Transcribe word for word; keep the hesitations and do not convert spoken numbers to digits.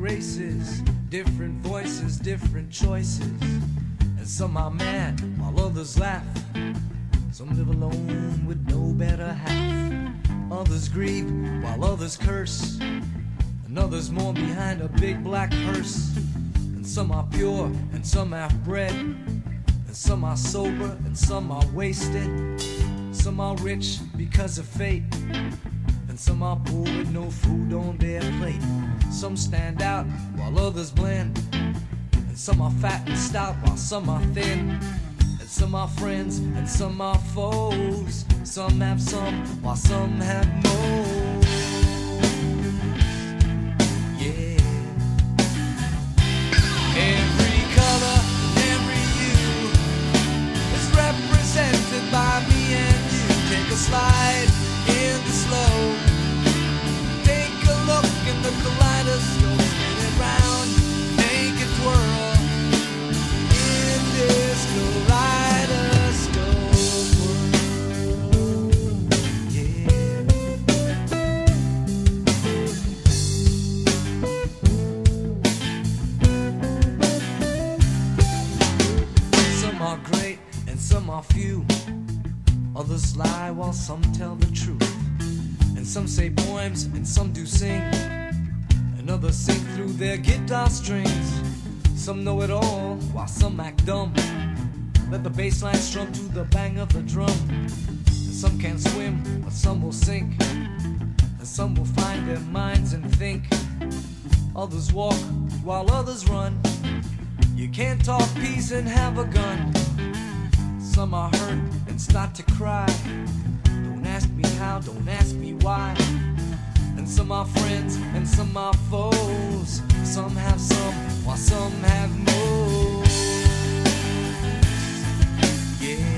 races, different voices, different choices. And some are mad while others laugh. Some live alone with no better half. Others grieve while others curse. And others mourn behind a big black hearse. And some are pure and some half bred. And some are sober and some are wasted. Some are rich because of fate. And some are poor with no food on their plate. Some stand out while others blend. And some are fat and stout while some are thin. And some are friends and some are foes. Some have some while some have more. Yeah. Every color and every hue is represented by me and you. Take a slide in the slow. Take a look in the kaleidoscope. Spin it round, make it twirl in this kaleidoscope world. Yeah. Some are great and some are few. Others lie while some tell the truth. And some say poems and some do sing. And others sing through their guitar strings. Some know it all while some act dumb. Let the bass line strum to the bang of the drum. And some can swim, but some will sink. And some will find their minds and think. Others walk while others run. You can't talk peace and have a gun. Some are hurt and start to cry. Don't ask me how, don't ask me why. And some are friends and some are foes. Some have some while some have more. Yeah.